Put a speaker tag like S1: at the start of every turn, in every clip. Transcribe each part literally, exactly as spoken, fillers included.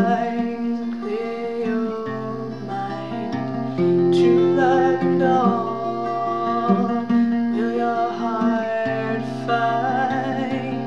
S1: eyes, clear your mind. True love and all will your heart find.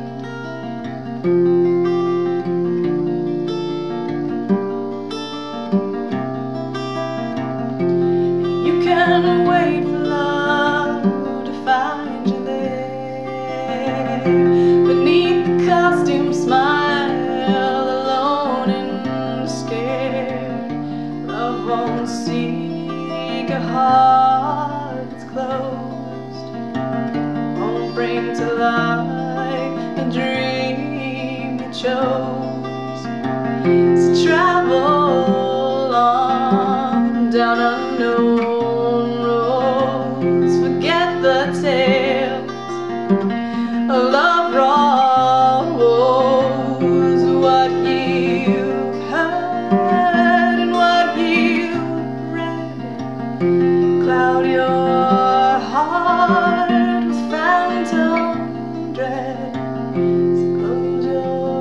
S1: You can wait for love to find you there, beneath the costume smile, alone and scared. Love won't seek a heart that's closed, won't bring to life a dream you chose. So travel on down unknown roads, forget the tales of love, wrought woes. What you've heard and what you've read cloud your heart with phantom dread. So close your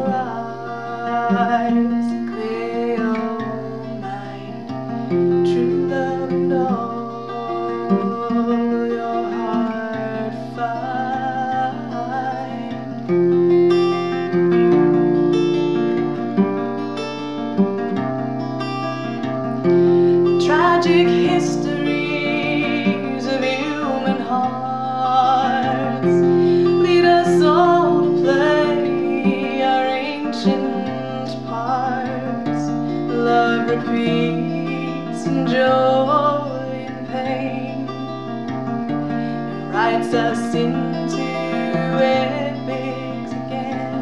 S1: eyes, clear your mind. True love and all your heart find. Tragic histories of human hearts lead us all to play our ancient parts. Love repeats in joy and pain, and writes us into epics again.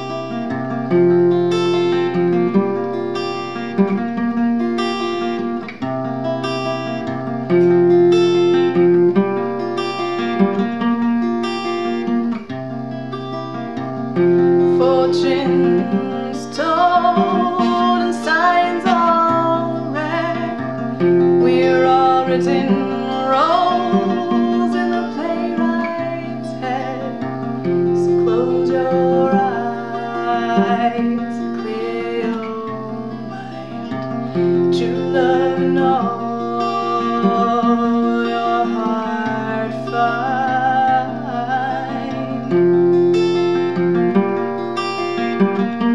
S1: Fortunes told and signs all read, we're all written roles in the playwright's head. So close your eyes, clear your mind. True love and all your heart find.